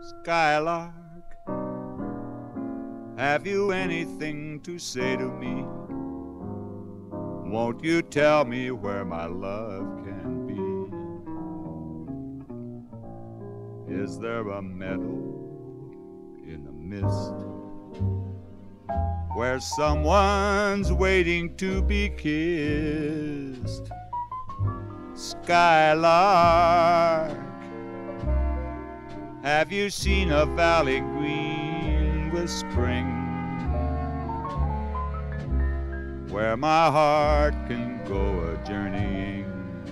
Skylark, have you anything to say to me? Won't you tell me where my love can be? Is there a meadow in the mist where someone's waiting to be kissed? Skylark, have you seen a valley green with spring, where my heart can go a-journeying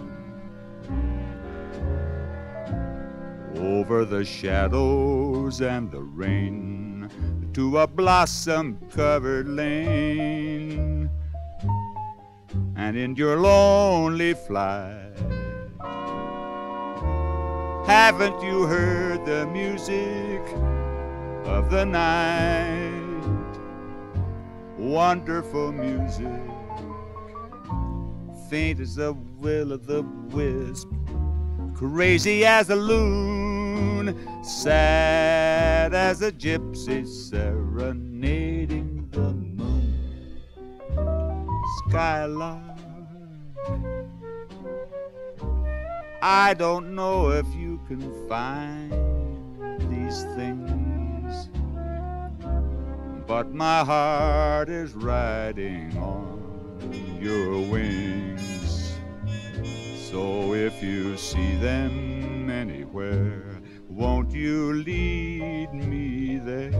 over the shadows and the rain to a blossom-covered lane? And in your lonely flight, haven't you heard the music of the night? Wonderful music, faint as the will-o'-the-wisp, crazy as a loon, sad as a gypsy serenading the moon. Skylark, I don't know if you can find these things, but my heart is riding on your wings. So if you see them anywhere, won't you lead me there?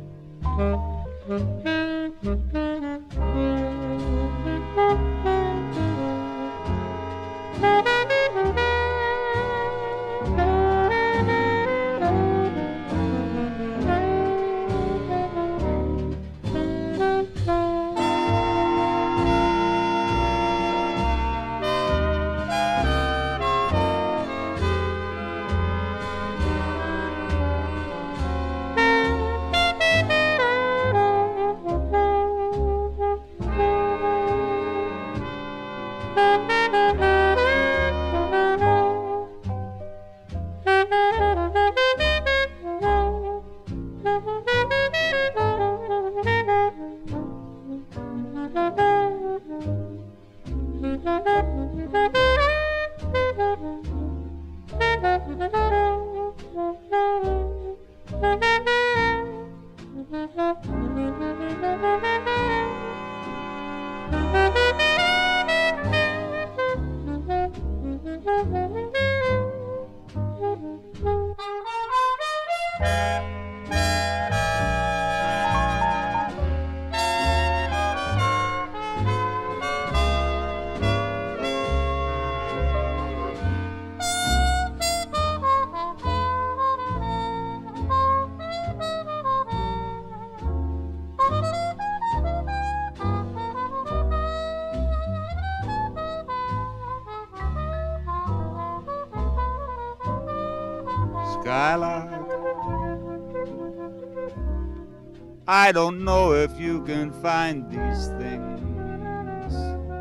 Skylark, I don't know if you can find these things,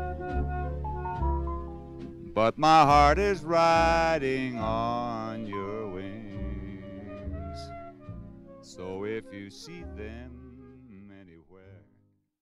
but my heart is riding on your wings. So if you see them